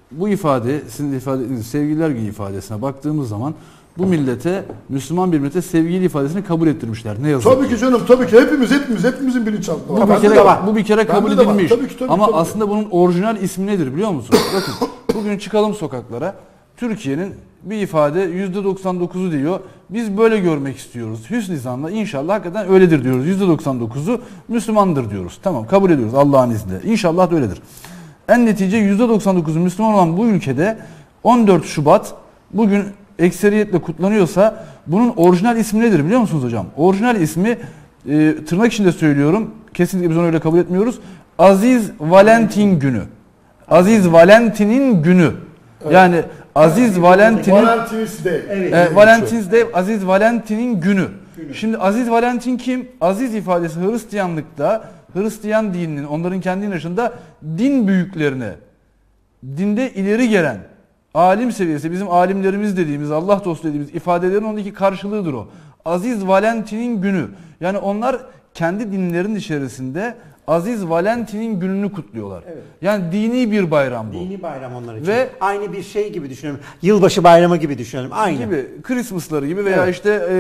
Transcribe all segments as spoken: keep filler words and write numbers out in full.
bu ifade, sizin de ifade ettiğiniz sevgililer günü ifadesine baktığımız zaman bu millete, Müslüman bir millete sevgili ifadesini kabul ettirmişler. Ne yazık Tabii ki canım, tabii ki hepimiz hepimiz hepimizin bilinçaltında var. Bu bir kere, bu bir kere kabul edilmiş. Tabii ki, tabii, ama tabii. Aslında bunun orijinal ismi nedir biliyor musunuz? Bakın bugün çıkalım sokaklara. Türkiye'nin bir ifade yüzde doksan dokuzu diyor. Biz böyle görmek istiyoruz. Hüsnü zanla inşallah hakikaten öyledir diyoruz. yüzde doksan dokuzu Müslümandır diyoruz. Tamam, kabul ediyoruz Allah'ın izniyle. İnşallah da öyledir. En netice yüzde doksan dokuzu Müslüman olan bu ülkede on dört Şubat bugün ekseriyetle kutlanıyorsa bunun orijinal ismi nedir biliyor musunuz hocam? Orijinal ismi e, tırnak içinde söylüyorum. Kesinlikle biz onu öyle kabul etmiyoruz. Aziz Valentin günü. Aziz Valentin'in günü. Evet. Yani Aziz Valentin'in Valentine's Day. Evet. E, Valentine's Day, Aziz Valentin'in günü. günü. Şimdi Aziz Valentin kim? Aziz ifadesi Hristiyanlıkta, Hristiyan dininin, onların kendi inanışında din büyüklerine, dinde ileri gelen, alim seviyesi, bizim alimlerimiz dediğimiz, Allah dostu dediğimiz ifadelerin ondaki karşılığıdır o. Aziz Valentin'in günü. Yani onlar kendi dinlerin içerisinde Aziz Valentin'in gününü kutluyorlar. Evet. Yani dini bir bayram bu. Dini bayram onlar için. Ve aynı bir şey gibi düşünüyorum. Yılbaşı bayramı gibi düşünüyorum. Aynı. Gibi. Christmas'ları gibi veya evet. işte e,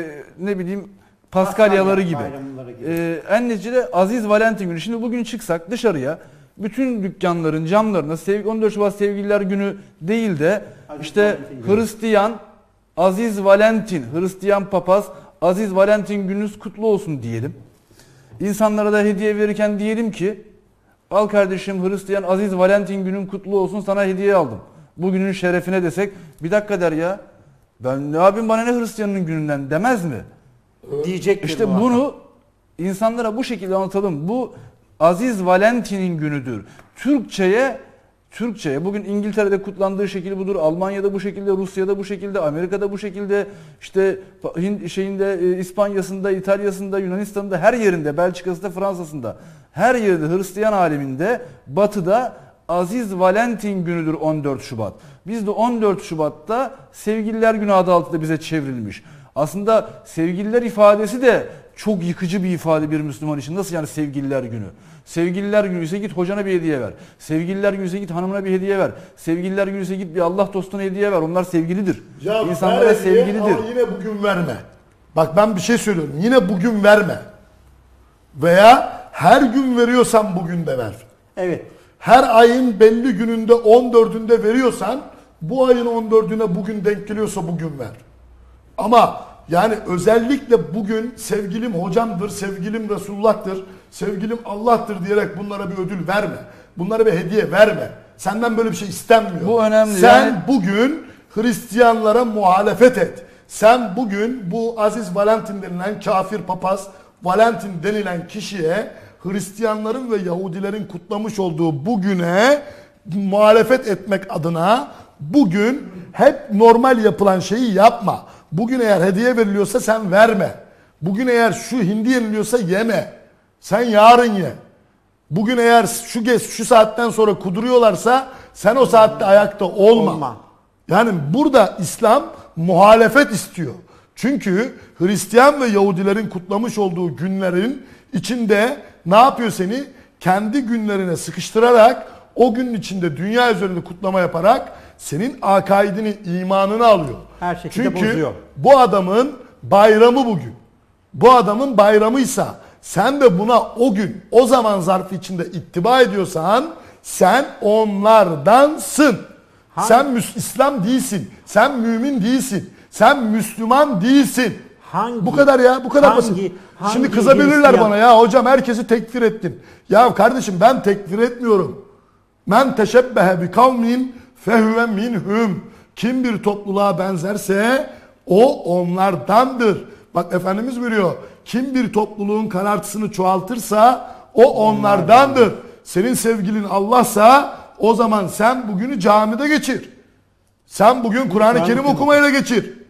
ne bileyim Paskalyaları gibi. gibi. E, en neticede Aziz Valentin günü. Şimdi bugün çıksak dışarıya bütün dükkanların camlarına on dört Şubat Sevgililer Günü değil de Aziz işte Valentin Hristiyan günü. Aziz Valentin, Hristiyan papaz Aziz Valentin gününüz kutlu olsun diyelim. İnsanlara da hediye verirken diyelim ki al kardeşim Hristiyan Aziz Valentin günün kutlu olsun, sana hediye aldım. Bugünün şerefine desek bir dakika der ya. Ben ne yapayım, bana ne Hristiyanın gününden demez mi? Diyecek. İşte bu bunu insanlara bu şekilde anlatalım. Bu Aziz Valentin'in günüdür. Türkçe'ye Türkçe'ye bugün İngiltere'de kutlandığı şekil budur. Almanya'da bu şekilde, Rusya'da bu şekilde, Amerika'da bu şekilde, işte Hint şeyinde, İspanya'sında, İtalya'sında, Yunanistan'da, her yerinde, Belçika'sında, Fransa'sında, her yerde Hristiyan aleminde, Batı'da Aziz Valentin günüdür on dört Şubat. Biz de on dört Şubat'ta Sevgililer Günü adı altında bize çevrilmiş. Aslında sevgililer ifadesi de çok yıkıcı bir ifade bir Müslüman için. Nasıl yani sevgililer günü? Sevgililer günü ise git hocana bir hediye ver. Sevgililer günü ise git hanımına bir hediye ver. Sevgililer günü ise git bir Allah dostuna hediye ver. Onlar sevgilidir. Ya İnsanlara sevgilidir. Ama yine bugün verme. Bak ben bir şey söylüyorum. Yine bugün verme. Veya her gün veriyorsan bugün de ver. Evet. Her ayın belli gününde on dördünde veriyorsan bu ayın on dördüne bugün denk geliyorsa bugün ver. Ama yani özellikle bugün sevgilim hocamdır, sevgilim Resulullah'tır, sevgilim Allah'tır diyerek bunlara bir ödül verme. Bunlara bir hediye verme. Senden böyle bir şey istenmiyor. Bu önemli. Sen yani... bugün Hristiyanlara muhalefet et. Sen bugün bu Aziz Valentin denilen kafir papaz, Valentin denilen kişiye Hristiyanların ve Yahudilerin kutlamış olduğu bugüne muhalefet etmek adına bugün hep normal yapılan şeyi yapma. Bugün eğer hediye veriliyorsa sen verme. Bugün eğer şu hindi yeniliyorsa yeme. Sen yarın ye. Bugün eğer şu geç şu saatten sonra kuduruyorlarsa sen o saatte ayakta olma. Olma. Yani burada İslam muhalefet istiyor. Çünkü Hristiyan ve Yahudilerin kutlamış olduğu günlerin içinde ne yapıyor seni? Kendi günlerine sıkıştırarak o günün içinde dünya üzerinde kutlama yaparak senin akaidini, imanını alıyor. Her şekilde Çünkü bozuyor. bu adamın bayramı bugün. Bu adamın bayramıysa sen de buna o gün, o zaman zarfı içinde ittiba ediyorsan sen onlardansın. Hangi? Sen İslam değilsin. Sen mümin değilsin. Sen Müslüman değilsin. Hangi? Bu kadar ya, bu kadar hangi, basit. hangi Şimdi kızabilirler Hristiyan? bana ya hocam herkesi tekfir ettin. Ya kardeşim ben tekfir etmiyorum. Men teşebbehe bi kavmin fehuve minhum. Kim bir topluluğa benzerse o onlardandır. Bak Efendimiz buyuruyor. Kim bir topluluğun karartısını çoğaltırsa o onlardandır. Senin sevgilin Allah'sa o zaman sen bugünü camide geçir. Sen bugün Kur'an-ı Kerim okumayla geçir.